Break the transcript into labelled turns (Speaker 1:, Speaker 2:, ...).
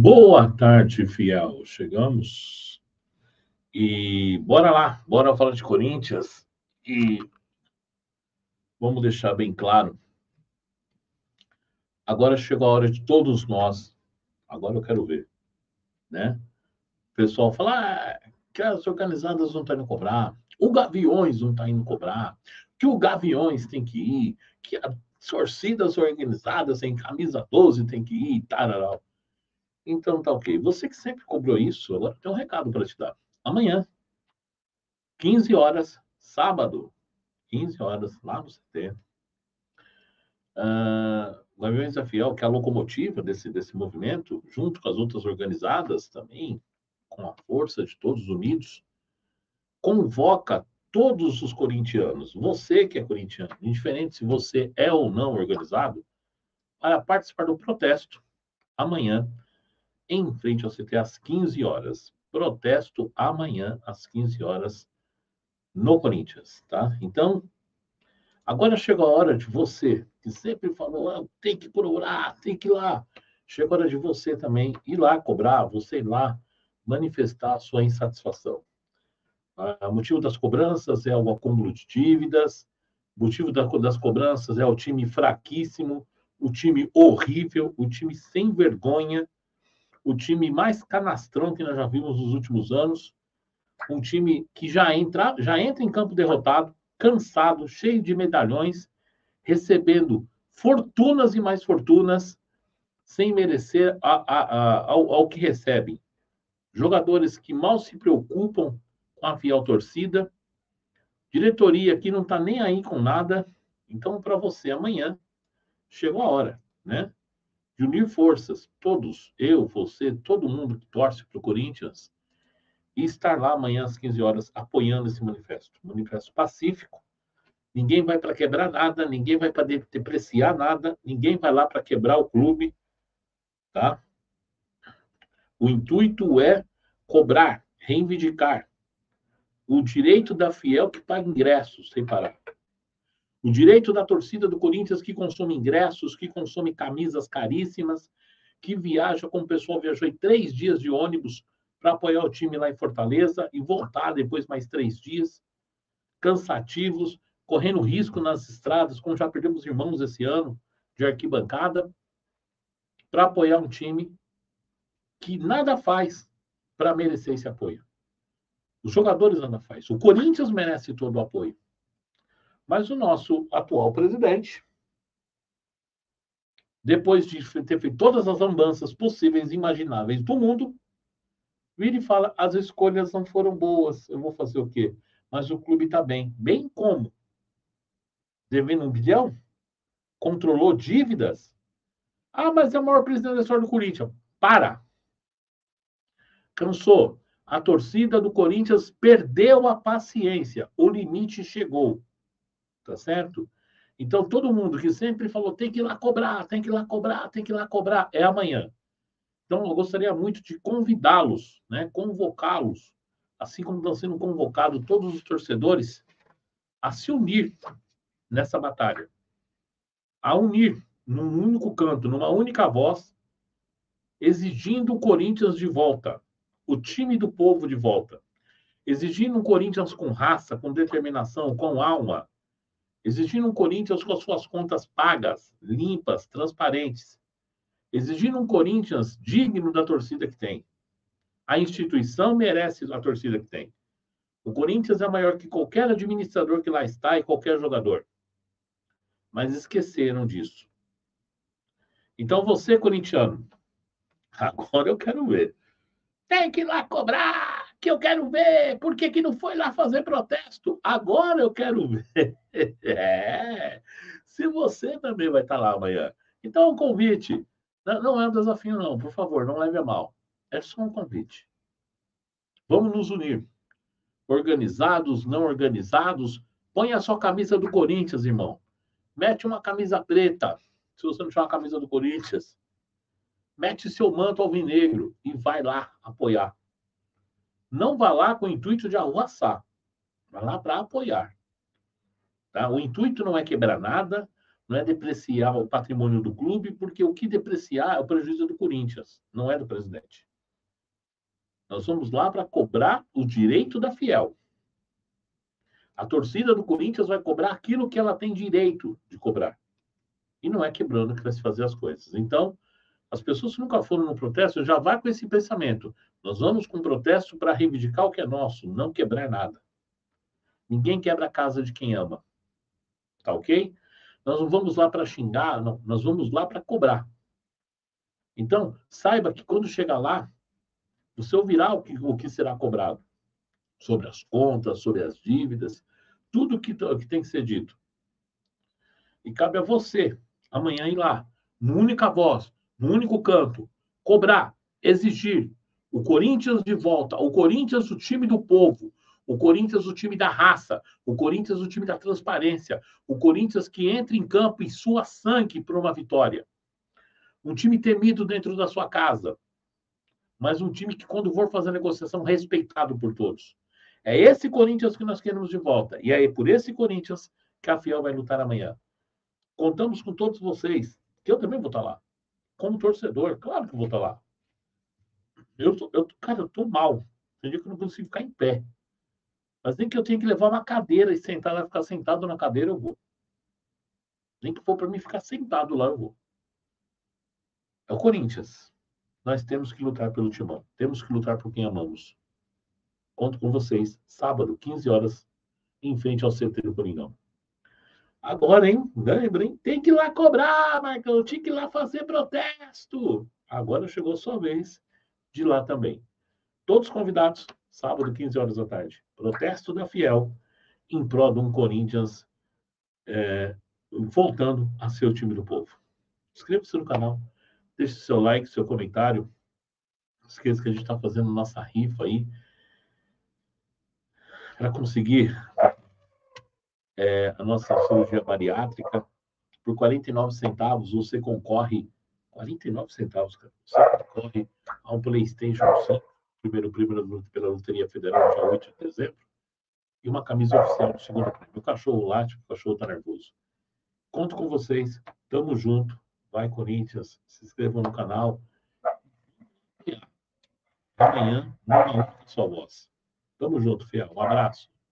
Speaker 1: Boa tarde, fiel. Chegamos e bora lá, bora falar de Corinthians e vamos deixar bem claro. Agora chegou a hora de todos nós. Agora eu quero ver, né? O pessoal fala que as organizadas não estão indo cobrar, o Gaviões não está indo cobrar, que o Gaviões tem que ir, que as torcidas organizadas em camisa 12 tem que ir, tararau. Então tá ok. Você que sempre cobrou isso, agora tem um recado para te dar. Amanhã 15 horas, sábado, 15 horas, lá no CT. O Gaviões da Fiel, que é a locomotiva desse movimento, junto com as outras organizadas também, com a força de todos unidos, convoca todos os corintianos, você que é corintiano, indiferente se você é ou não organizado, para participar do protesto amanhã, em frente ao CT, às 15 horas. Protesto amanhã, às 15 horas, no Corinthians, tá? Então, agora chegou a hora de você, que sempre falou, tem que procurar, tem que ir lá. Chegou a hora de você também ir lá cobrar, você ir lá manifestar a sua insatisfação. O motivo das cobranças é o acúmulo de dívidas, o motivo das cobranças é o time fraquíssimo, o time horrível, o time sem vergonha, o time mais canastrão que nós já vimos nos últimos anos, um time que já entra em campo derrotado, cansado, cheio de medalhões, recebendo fortunas e mais fortunas, sem merecer ao que recebem. Jogadores que mal se preocupam com a fiel torcida, diretoria que não está nem aí com nada. Então, para você, amanhã chegou a hora, né? De unir forças, todos, eu, você, todo mundo que torce para o Corinthians, e estar lá amanhã às 15 horas apoiando esse manifesto. Manifesto pacífico. Ninguém vai para quebrar nada, ninguém vai para depreciar nada, ninguém vai lá para quebrar o clube, tá? O intuito é cobrar, reivindicar o direito da fiel que paga ingressos sem parar. O direito da torcida do Corinthians que consome ingressos, que consome camisas caríssimas, que viaja, como o pessoal viajou em 3 dias de ônibus para apoiar o time lá em Fortaleza e voltar depois mais 3 dias, cansativos, correndo risco nas estradas, como já perdemos irmãos esse ano, de arquibancada, para apoiar um time que nada faz para merecer esse apoio. Os jogadores nada faz. O Corinthians merece todo o apoio. Mas o nosso atual presidente, depois de ter feito todas as lambanças possíveis e imagináveis do mundo, vira e fala, as escolhas não foram boas, eu vou fazer o quê? Mas o clube está bem. Bem como? Devendo 1 bilhão? Controlou dívidas? Mas é o maior presidente da história do Corinthians. Para! Cansou. A torcida do Corinthians perdeu a paciência. O limite chegou. Tá certo? Então, todo mundo que sempre falou tem que ir lá cobrar, tem que ir lá cobrar, tem que ir lá cobrar, é amanhã. Então, eu gostaria muito de convidá-los, né, convocá-los, assim como estão sendo convocados todos os torcedores, a se unir nessa batalha. A unir num único canto, numa única voz, exigindo o Corinthians de volta, o time do povo de volta. Exigindo um Corinthians com raça, com determinação, com alma, exigindo um Corinthians com as suas contas pagas, limpas, transparentes. Exigindo um Corinthians digno da torcida que tem. A instituição merece a torcida que tem. O Corinthians é maior que qualquer administrador que lá está e qualquer jogador. Mas esqueceram disso. Então você, corintiano, agora eu quero ver. Tem que ir lá cobrar, que eu quero ver. Por que não foi lá fazer protesto? Agora eu quero ver. Se você também vai estar lá amanhã. Então, um convite. Não é um desafio, não. Por favor, não leve a mal. É só um convite. Vamos nos unir. Organizados, não organizados. Põe a sua camisa do Corinthians, irmão. Mete uma camisa preta. Se você não tiver uma camisa do Corinthians. Mete seu manto alvinegro e vai lá apoiar. Não vá lá com o intuito de arruaçar. Vá lá para apoiar. Tá? O intuito não é quebrar nada. Não é depreciar o patrimônio do clube, porque o que depreciar é o prejuízo do Corinthians, não é do presidente. Nós vamos lá para cobrar o direito da Fiel. A torcida do Corinthians vai cobrar aquilo que ela tem direito de cobrar. E não é quebrando que vai se fazer as coisas. Então, as pessoas que nunca foram no protesto já vão com esse pensamento. Nós vamos com protesto para reivindicar o que é nosso, não quebrar nada. Ninguém quebra a casa de quem ama. Tá ok? Nós não vamos lá para xingar, não. Nós vamos lá para cobrar. Então, saiba que quando chegar lá, você ouvirá o que será cobrado. Sobre as contas, sobre as dívidas, tudo que tem que ser dito. E cabe a você, amanhã, ir lá, no única voz, no único canto, cobrar, exigir o Corinthians de volta, o Corinthians, o time do povo, o Corinthians, o time da raça, o Corinthians, o time da transparência, o Corinthians que entra em campo e sua sangue por uma vitória. Um time temido dentro da sua casa, mas um time que, quando for fazer a negociação, respeitado por todos. É esse Corinthians que nós queremos de volta. E é por esse Corinthians que a Fiel vai lutar amanhã. Contamos com todos vocês, que eu também vou estar lá. Como torcedor, claro que eu vou estar lá. Cara, eu tô mal. Tem dia que eu não consigo ficar em pé. Mas nem que eu tenha que levar uma cadeira e sentar lá, ficar sentado na cadeira, eu vou. Nem que for para mim ficar sentado lá, eu vou. É o Corinthians. Nós temos que lutar pelo timão. Temos que lutar por quem amamos. Conto com vocês, sábado, 15 horas, em frente ao CT do Coringão. Agora, hein? Lembrem, tem que ir lá cobrar, Marcão. Tinha que ir lá fazer protesto. Agora chegou a sua vez de ir lá também. Todos convidados, sábado, 15 horas da tarde. Protesto da Fiel, em prol de um Corinthians voltando a ser o time do povo. Inscreva-se no canal, deixe seu like, seu comentário. Não esqueça que a gente está fazendo nossa rifa aí para conseguir a nossa cirurgia bariátrica. Por 49 centavos, você concorre. 49 centavos, cara. Você concorre a um PlayStation 5, primeiro prêmio pela Loteria Federal, dia 8 de dezembro, e uma camisa oficial do segundo prêmio. O cachorro late, o cachorro tá nervoso. Conto com vocês. Tamo junto. Vai, Corinthians. Se inscrevam no canal. E amanhã, numa única só voz. Tamo junto, fiel. Um abraço.